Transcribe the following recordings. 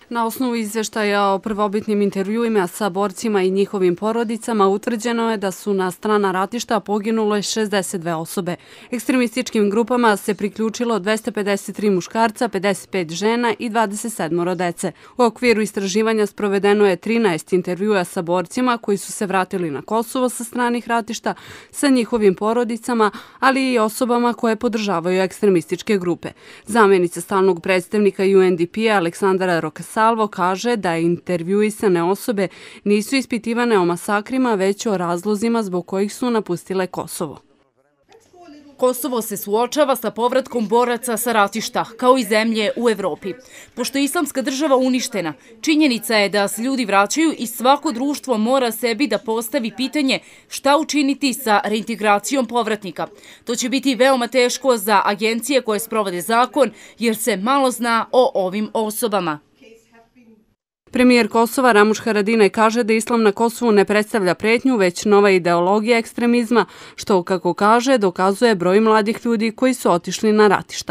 Na osnovu izveštaja o prvobitnim intervjuima sa borcima i njihovim porodicama utvrđeno je da su na strana ratišta poginule 62 osobe. Ekstremističkim grupama se priključilo 253 muškarca, 55 žena i 27 dece. U okviru istraživanja sprovedeno je 13 intervjua sa borcima koji su se vratili na Kosovo sa stranih ratišta, sa njihovim porodicama, ali i osobama koje podržavaju ekstremističke grupe. Zamenica stalnog predstavnika UNDP-a Aleksandra Rokasalvo kaže da intervjuisane osobe nisu ispitivane o masakrima, već o razlozima zbog kojih su napustile Kosovo. Kosovo se suočava sa povratkom boraca sa ratišta, kao i zemlje u Evropi. Pošto je islamska država uništena, činjenica je da se ljudi vraćaju i svako društvo mora sebi da postavi pitanje šta učiniti sa reintegracijom povratnika. To će biti veoma teško za agencije koje sprovode zakon, jer se malo zna o ovim osobama. Premijer Kosova Ramuš Haradinaj kaže da islam na Kosovu ne predstavlja pretnju, već nova ideologija ekstremizma, što, kako kaže, dokazuje broj mladih ljudi koji su otišli na ratišta.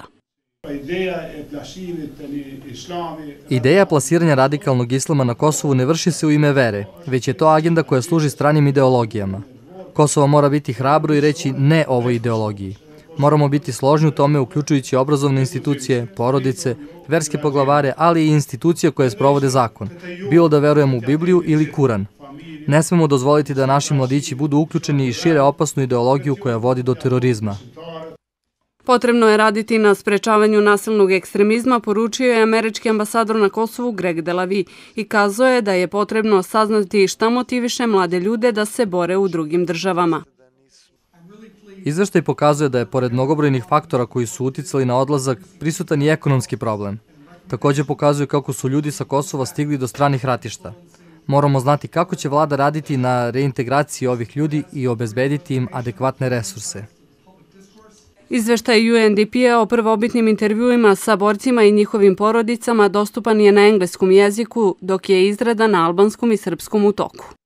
Ideja plasiranja radikalnog islama na Kosovu ne vrši se u ime vere, već je to agenda koja služi stranim ideologijama. Kosovo mora biti hrabro i reći ne ovoj ideologiji. Moramo biti složni u tome, uključujući obrazovne institucije, porodice, verske poglavare, ali i institucije koje sprovode zakon, bilo da verujemo u Bibliju ili Kuran. Ne smemo dozvoliti da naši mladići budu uključeni i šire opasnu ideologiju koja vodi do terorizma. Potrebno je raditi na sprečavanju nasilnog ekstremizma, poručio je američki ambasador na Kosovu Greg Delavi i kazao je da je potrebno saznati šta motiviše mlade ljude da se bore u drugim državama. Izveštaj pokazuje da je, pored mnogobrojnih faktora koji su uticali na odlazak, prisutan i ekonomski problem. Također pokazuje kako su ljudi sa Kosova stigli do stranih ratišta. Moramo znati kako će vlada raditi na reintegraciji ovih ljudi i obezbediti im adekvatne resurse. Izveštaj UNDP-a o prvobitnim intervjuima sa borcima i njihovim porodicama dostupan je na engleskom jeziku, dok je izrada na albanskom i srpskom u toku.